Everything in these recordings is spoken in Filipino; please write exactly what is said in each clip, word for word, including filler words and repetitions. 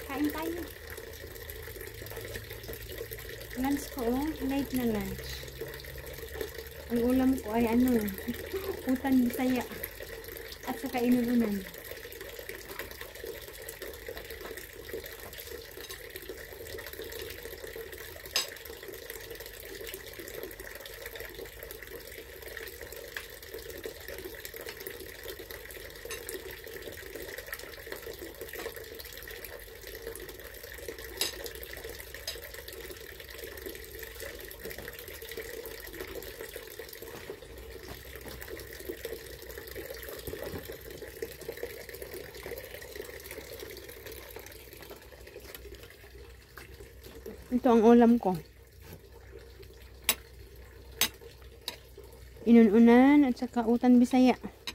Kain tayo. Lunch ko, oh. Late na lunch. Ang ulam ko ay ano, utan Bisaya. At saka inuunan. Ito ang ulam ko. Inununan at saka utan Bisaya.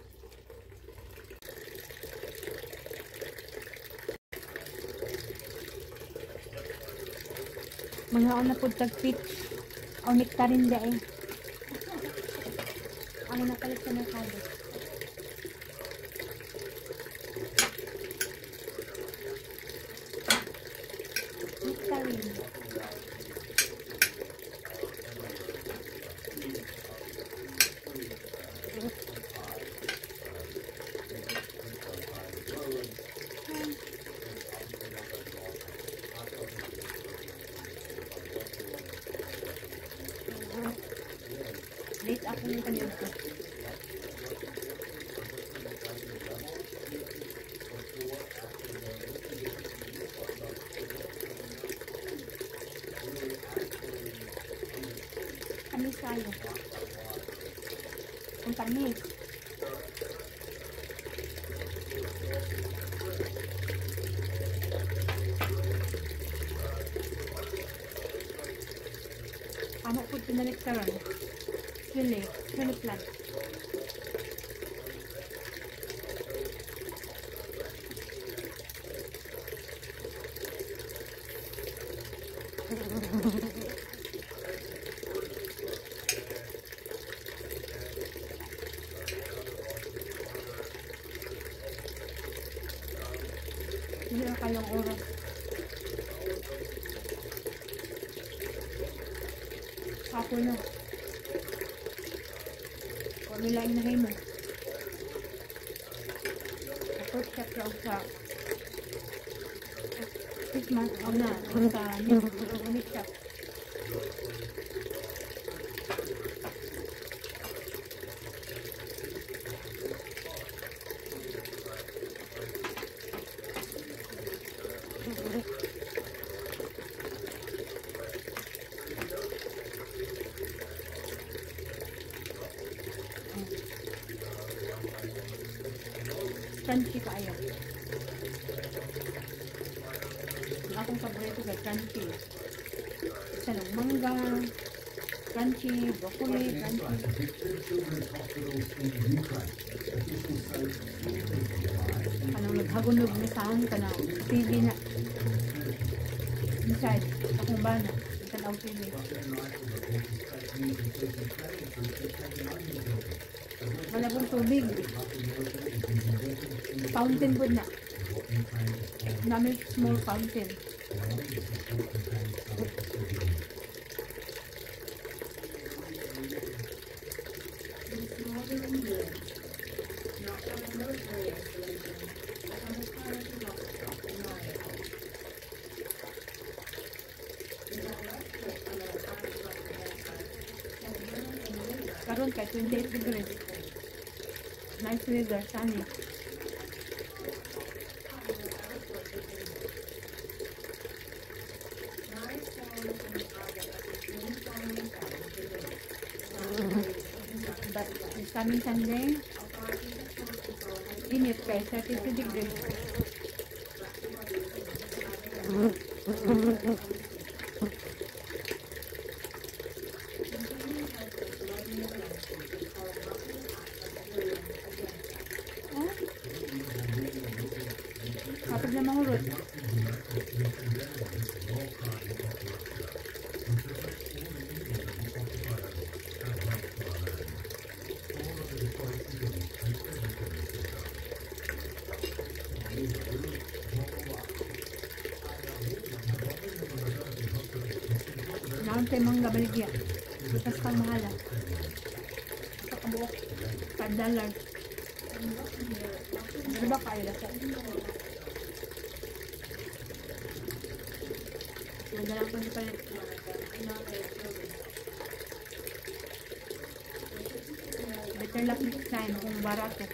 Mga una po tag-pitch. O nektarin da eh. Ako napalit sa merkado. Nektarin. Late ako yung kanil ko. Kamis tayo. Ang kamis. Amo po pinalik ka rin. Sili, sili plat. Hindi na kayong oras. Ako na. Kung nila inahay mo. Ako siya sa sa Christmas o na. Sa meat shop. Crunchy kaya. Ang akong paborito kay crunchy. Isa ng mangga, crunchy, broccoli, crunchy. Anong naghagunog ni saan ka na T V na. Inside, akong bana. Tanaw T V. Malabong tubig. Fountain po na. Namin small fountain. Karon kay twenty-eight degrees. Nice weather, sunny. But this coming Sunday, init kay thirty-two degrees. Kapag na mahurot. Naon tayo mga baligya. Bukas kang mahala. Sa kabuok. five dollars. Ano ba kayo na siya? Madalang ko niya palit. Better luck next time kung barato.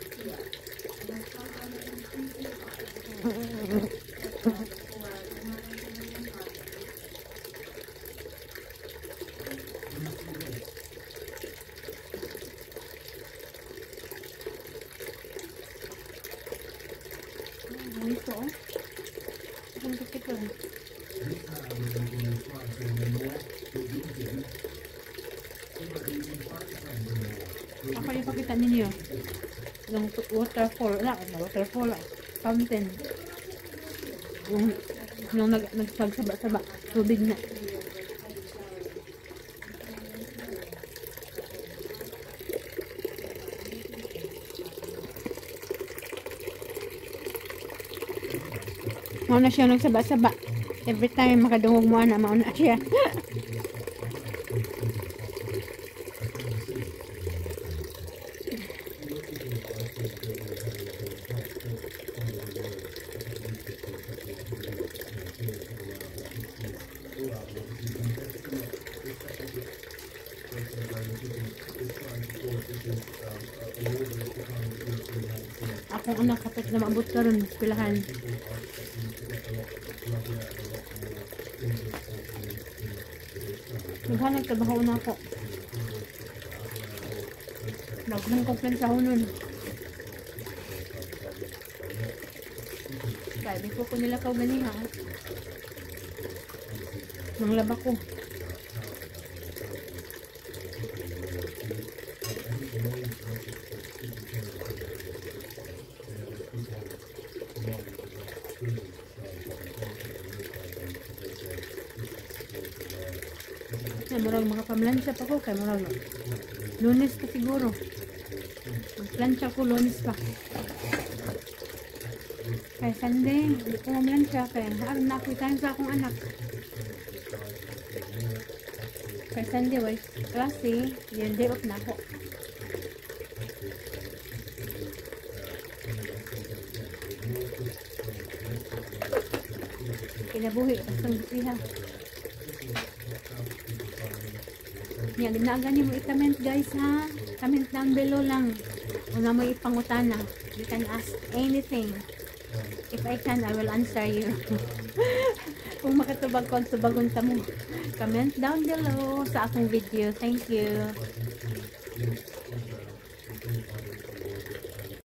Ito oh. Ang sakit ko. Ako yung pakita ninyo. Yung waterfall. Wala, waterfall. Fountain. Yung, yung nag, nagsagsaba-saba. Tubig na. Mauna siya nagsaba-saba. Every time makadungog mo na, mauna siya. Akong anak kapit na maabot karon pilahan. Naghan nagtrabaho na ako. Naghan complain sa hunon. Kaya di ko ko nila kaw gani ha. Manglaba ko. Kaya marag mga pamlansya pa ko. Kaya marag lunes pa siguro. Plansya ko lunes pa. Kaya Sunday, hindi ko mamlansya. Kaya haram na ako tayo sa akong anak. Kaya Sunday, wala klase. Yan, day off na ako. Kinabuhi, pasang bisiha. Yan, ginagani mo i-comment guys ha. Comment down below lang. Kung na mo ipangutana. You can ask anything. If I can, I will answer you. Kung makatubag ko, tubagon ta mo. Comment down below sa akong video. Thank you.